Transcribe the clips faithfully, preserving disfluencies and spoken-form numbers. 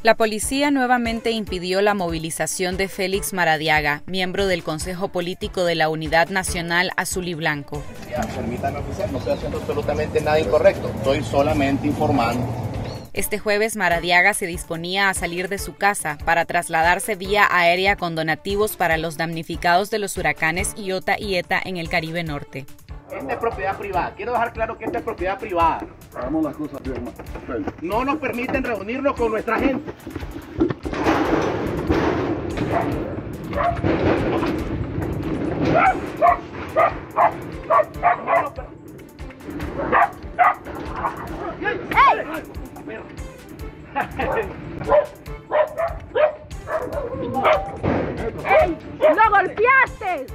La policía nuevamente impidió la movilización de Félix Maradiaga, miembro del Consejo Político de la Unidad Nacional Azul y Blanco. Permítame oficial, no estoy haciendo absolutamente nada incorrecto, estoy solamente informando. Este jueves Maradiaga se disponía a salir de su casa para trasladarse vía aérea con donativos para los damnificados de los huracanes Iota y Eta en el Caribe Norte. Esta es propiedad privada, quiero dejar claro que esta es propiedad privada. Hagamos las cosas bien. No nos permiten reunirnos con nuestra gente. ¡Ey! ¡Lo golpeaste!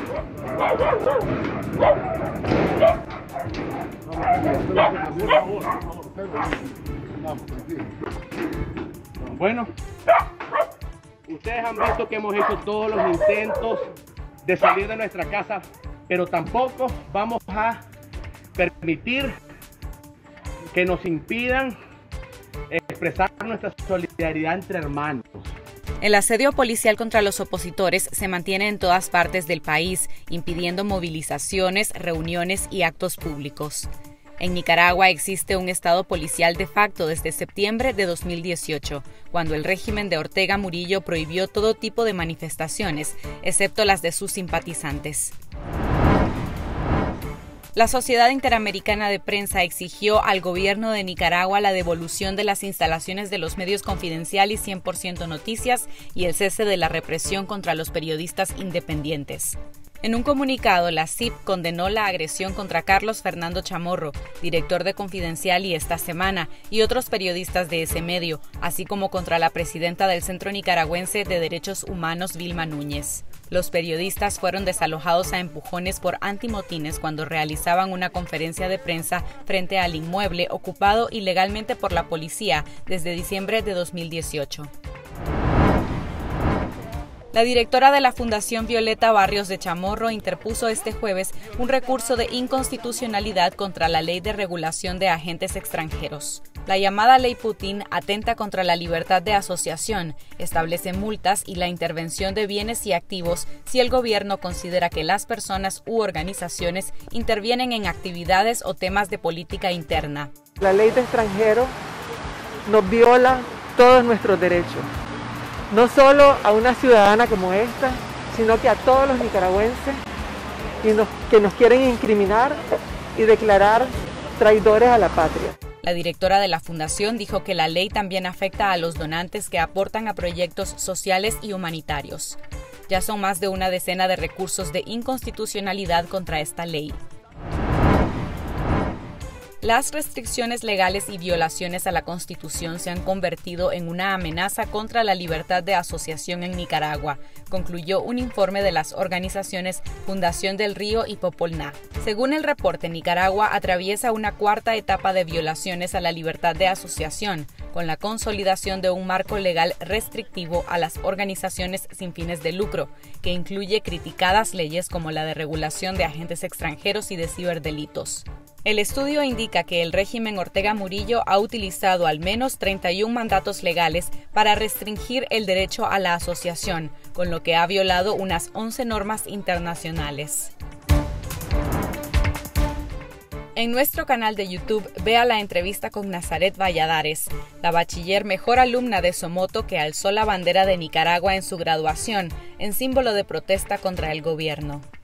Bueno, ustedes han visto que hemos hecho todos los intentos de salir de nuestra casa, pero tampoco vamos a permitir que nos impidan expresar nuestra solidaridad entre hermanos. El asedio policial contra los opositores se mantiene en todas partes del país, impidiendo movilizaciones, reuniones y actos públicos. En Nicaragua existe un estado policial de facto desde septiembre de dos mil dieciocho, cuando el régimen de Ortega Murillo prohibió todo tipo de manifestaciones, excepto las de sus simpatizantes. La Sociedad Interamericana de Prensa exigió al gobierno de Nicaragua la devolución de las instalaciones de los medios Confidencial y cien por ciento Noticias y el cese de la represión contra los periodistas independientes. En un comunicado, la C I P condenó la agresión contra Carlos Fernando Chamorro, director de Confidencial y Esta Semana, y otros periodistas de ese medio, así como contra la presidenta del Centro Nicaragüense de Derechos Humanos, Vilma Núñez. Los periodistas fueron desalojados a empujones por antimotines cuando realizaban una conferencia de prensa frente al inmueble ocupado ilegalmente por la policía desde diciembre de dos mil dieciocho. La directora de la Fundación Violeta Barrios de Chamorro interpuso este jueves un recurso de inconstitucionalidad contra la Ley de Regulación de Agentes Extranjeros. La llamada Ley Putin atenta contra la libertad de asociación, establece multas y la intervención de bienes y activos si el gobierno considera que las personas u organizaciones intervienen en actividades o temas de política interna. La Ley de Extranjeros nos viola todos nuestros derechos. No solo a una ciudadana como esta, sino que a todos los nicaragüenses y nos, que nos quieren incriminar y declarar traidores a la patria. La directora de la fundación dijo que la ley también afecta a los donantes que aportan a proyectos sociales y humanitarios. Ya son más de una decena de recursos de inconstitucionalidad contra esta ley. Las restricciones legales y violaciones a la Constitución se han convertido en una amenaza contra la libertad de asociación en Nicaragua, concluyó un informe de las organizaciones Fundación del Río y Popolná. Según el reporte, Nicaragua atraviesa una cuarta etapa de violaciones a la libertad de asociación, con la consolidación de un marco legal restrictivo a las organizaciones sin fines de lucro, que incluye criticadas leyes como la de regulación de agentes extranjeros y de ciberdelitos. El estudio indica que el régimen Ortega Murillo ha utilizado al menos treinta y un mandatos legales para restringir el derecho a la asociación, con lo que ha violado unas once normas internacionales. En nuestro canal de YouTube, vea la entrevista con Nazaret Valladares, la bachiller mejor alumna de Somoto que alzó la bandera de Nicaragua en su graduación, en símbolo de protesta contra el gobierno.